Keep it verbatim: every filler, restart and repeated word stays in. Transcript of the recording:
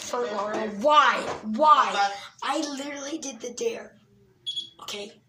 Firt Lara. Why? Why? I literally did the dare. Okay?